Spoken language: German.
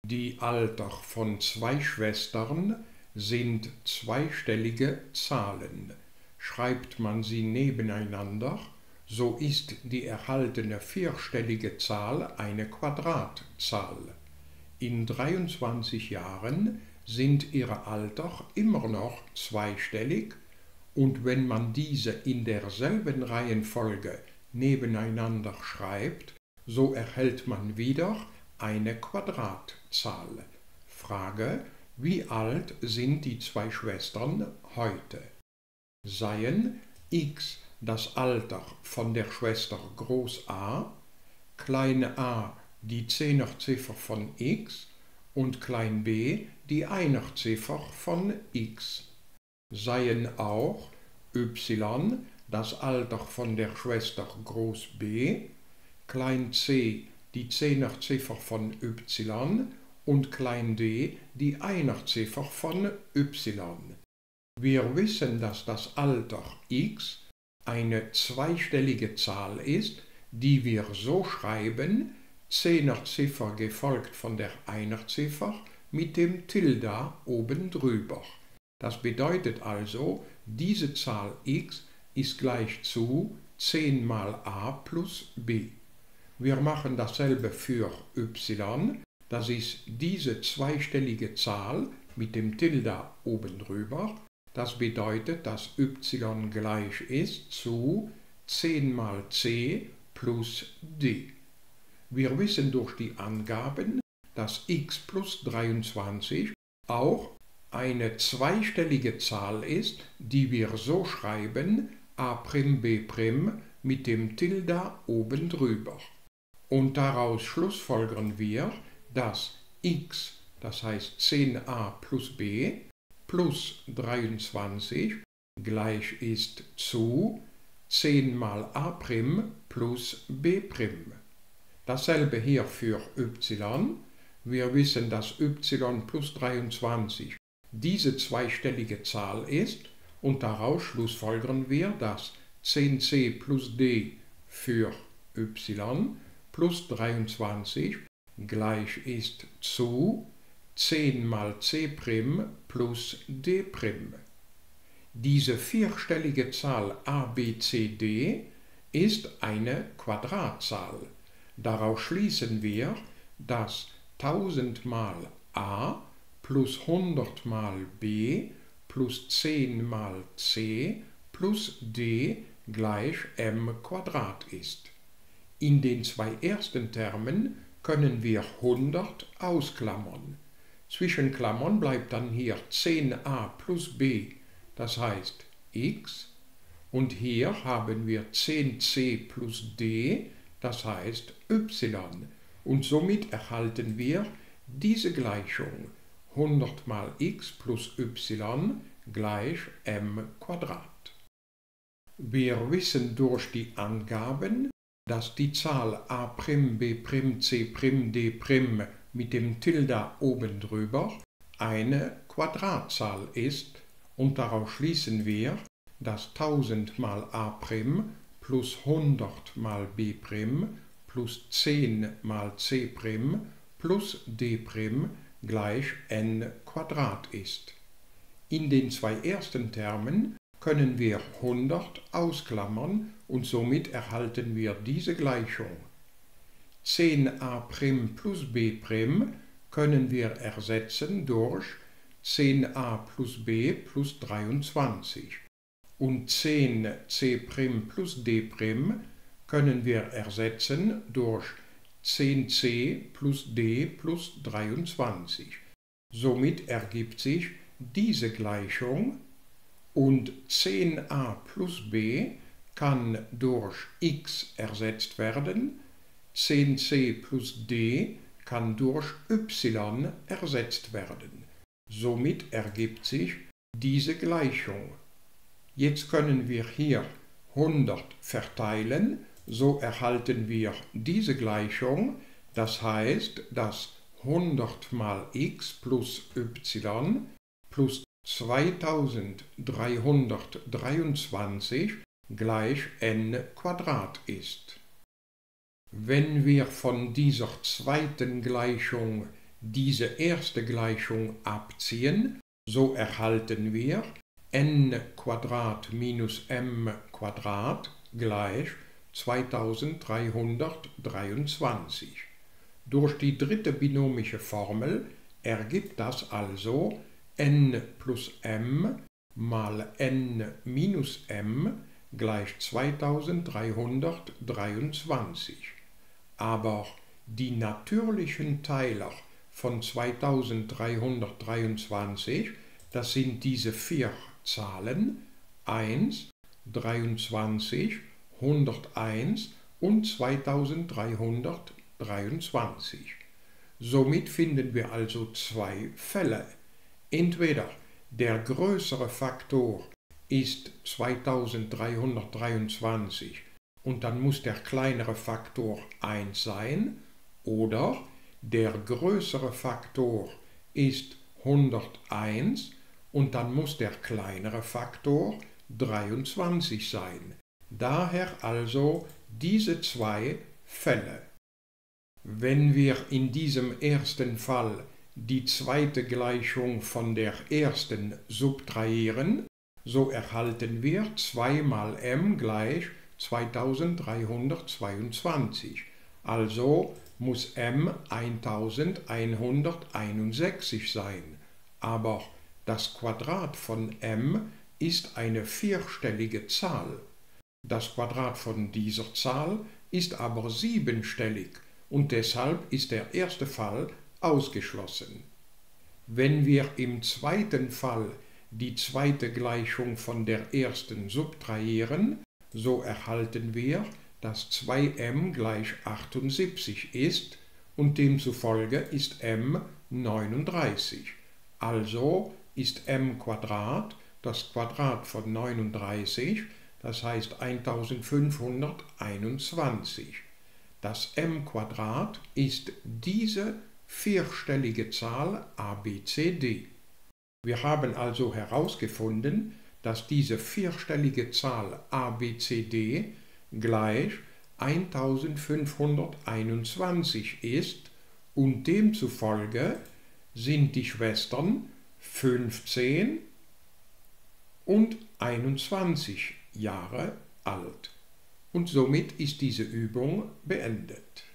Die Alter von zwei Schwestern sind zweistellige Zahlen. Schreibt man sie nebeneinander, so ist die erhaltene vierstellige Zahl eine Quadratzahl. In 23 Jahren sind ihre Alter immer noch zweistellig, und wenn man diese in derselben Reihenfolge nebeneinander schreibt, so erhält man wieder eine Quadratzahl. Frage: Wie alt sind die zwei Schwestern heute? Seien x das Alter von der Schwester Groß A, klein a die Zehnerziffer von x und klein b die Einerziffer von x. Seien auch y das Alter von der Schwester Groß B, klein c die Zehnerziffer von y und klein d die Einerziffer von y. Wir wissen, dass das Alter x eine zweistellige Zahl ist, die wir so schreiben: Zehnerziffer gefolgt von der Einerziffer mit dem Tilde oben drüber. Das bedeutet also, diese Zahl x ist gleich zu 10 mal a plus b. Wir machen dasselbe für y, das ist diese zweistellige Zahl mit dem Tilde oben drüber. Das bedeutet, dass y gleich ist zu 10 mal c plus d. Wir wissen durch die Angaben, dass x plus 23 auch eine zweistellige Zahl ist, die wir so schreiben: a'b' mit dem Tilde oben drüber. Und daraus schlussfolgern wir, dass x, das heißt 10a plus b, plus 23 gleich ist zu 10 mal a' plus b'. Dasselbe hier für y. Wir wissen, dass y plus 23 diese zweistellige Zahl ist, und daraus schlussfolgern wir, dass 10c plus d für y plus 23 gleich ist zu 10 mal c' plus d'. Diese vierstellige Zahl a, b, c, d ist eine Quadratzahl. Daraus schließen wir, dass 1000 mal a plus 100 mal b plus 10 mal c plus d gleich m Quadrat ist. In den zwei ersten Termen können wir 100 ausklammern. Zwischen Klammern bleibt dann hier 10a plus b, das heißt x, und hier haben wir 10c plus d, das heißt y, und somit erhalten wir diese Gleichung: 100 mal x plus y gleich m Quadrat. Wir wissen durch die Angaben, dass die Zahl a'b', c', d' mit dem Tilde oben drüber eine Quadratzahl ist, und daraus schließen wir, dass 1000 mal a' plus 100 mal b' plus 10 mal c' plus d' gleich n Quadrat ist. In den zwei ersten Termen können wir 100 ausklammern, und somit erhalten wir diese Gleichung. 10a' plus b' können wir ersetzen durch 10a plus b plus 23. Und 10c' plus d' können wir ersetzen durch 10c plus d plus 23. Somit ergibt sich diese Gleichung, und 10a plus b kann durch x ersetzt werden, 10c plus d kann durch y ersetzt werden. Somit ergibt sich diese Gleichung. Jetzt können wir hier 100 verteilen, so erhalten wir diese Gleichung. Das heißt, dass 100 mal x plus y plus 2323 gleich n Quadrat ist. Wenn wir von dieser zweiten Gleichung diese erste Gleichung abziehen, so erhalten wir n minus m gleich 2323. Durch die dritte binomische Formel ergibt das also n plus m mal n minus m gleich 2323. Aber die natürlichen Teiler von 2323, das sind diese vier Zahlen 1, 23, 101 und 2323. Somit finden wir also zwei Fälle. Entweder der größere Faktor ist 2323 und dann muss der kleinere Faktor 1 sein, oder der größere Faktor ist 101 und dann muss der kleinere Faktor 23 sein. Daher also diese zwei Fälle. Wenn wir in diesem ersten Fall die zweite Gleichung von der ersten subtrahieren, so erhalten wir 2 mal m gleich 2322. Also muss m 1161 sein. Aber das Quadrat von m ist eine vierstellige Zahl. Das Quadrat von dieser Zahl ist aber siebenstellig und deshalb ist der erste Fall ausgeschlossen. Wenn wir im zweiten Fall die zweite Gleichung von der ersten subtrahieren, so erhalten wir, dass 2m gleich 78 ist und demzufolge ist m 39. Also ist m Quadrat das Quadrat von 39, das heißt 1521. Das m Quadrat ist diese vierstellige Zahl abcd. Wir haben also herausgefunden, dass diese vierstellige Zahl abcd gleich 1521 ist und demzufolge sind die Schwestern 15 und 21 Jahre alt. Und somit ist diese Übung beendet.